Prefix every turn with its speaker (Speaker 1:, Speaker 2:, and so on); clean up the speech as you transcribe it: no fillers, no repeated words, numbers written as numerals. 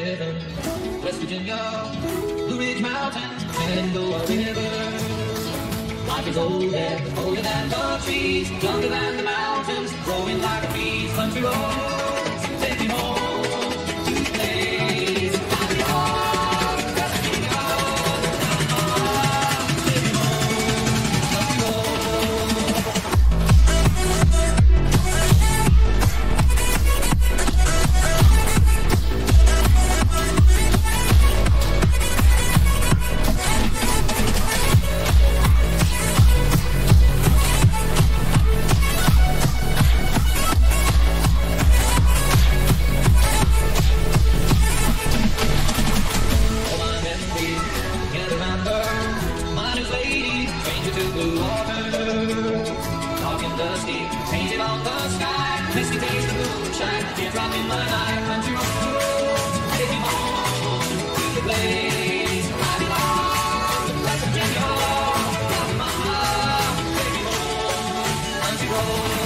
Speaker 1: heaven. West Virginia, Blue Ridge Mountains, Shenandoah River. Life is older than the trees, younger than the mountains, growing like a breeze. Country roads, take me home to the place I belong. West Virginia, take me home, country roads. Painted on the sky, misty days the moonshine, teardrop in my eye. Country roads, take me home to the place I belong. West Virginia, rock mama, take me home. Country roads.